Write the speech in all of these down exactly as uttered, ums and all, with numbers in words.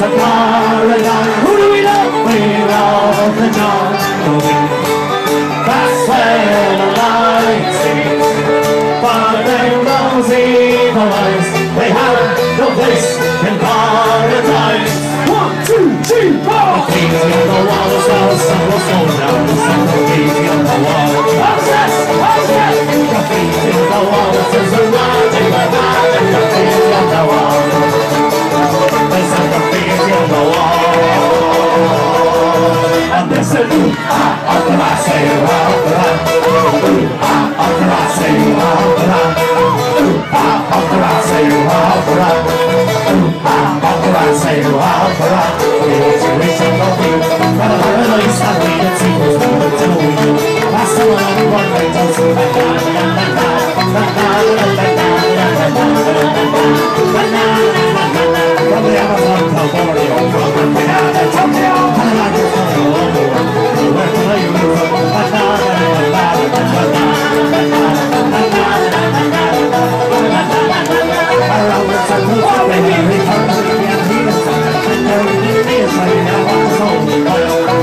paradise. Who do we love? We love the jungle. That's where the light sings. But then those evil eyes, they have no place in paradise. One, two, three, four. Graffiti on the wall as well, some will slow down, some graffiti on the wall. Obsess, obsess. Graffiti on the wall, it says the magic, the magic. Graffiti on the wall. There's a graffiti on the wall. And they said, ooh, ah, opera, say, opera. Ooh, ah, opera, say, opera. Ooh, ah, opera, say, opera. Ooh, ah, opera, say, opera. It's a rich and lovely, but a release that we can see was more to you. That's the one we want to do. From the Amazon to Borneo, from the Canada to Tokyo, and I just want to know where to lay you. Around the circle, they return to the Antiques, and there it is, I now want to know.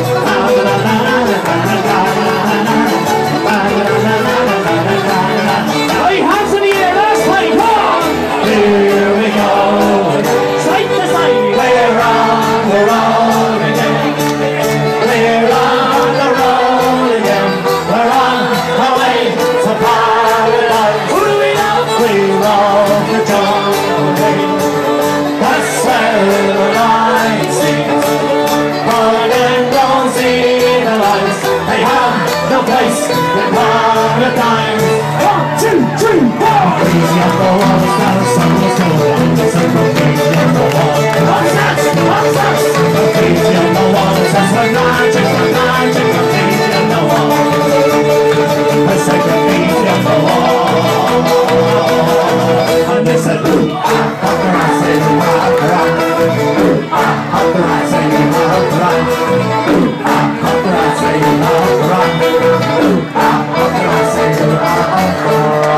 Hey, hands in the air, last time, come on! Here we go, side to side, we're on the road again. We're on the road again. We're on our way to paradise. Who do we love? We love the jungle. That's where the light sings. But in those evil eyes, they have no place in paradise. One, two, three, four. Crazy on the wall, it's not a sun was going. It's a crazy on the wall. What's that? What's that? Crazy on the wall, it says the magic, the magic, the crazy on the wall. It's like a crazy on the wall. And they said, ooh, ah, opera, say, opera. Ooh, ah, opera, say, opera. Ooh, ah, opera, say, opera. Ooh, ah, opera, say, opera.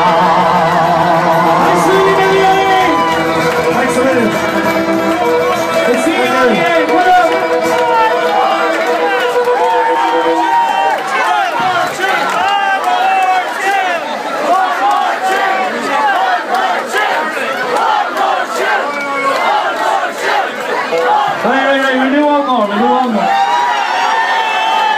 Thanks for meeting me, Thanks for meeting me. Let's see you again. What up? Wait, wait, wait, we do one more, we do one more.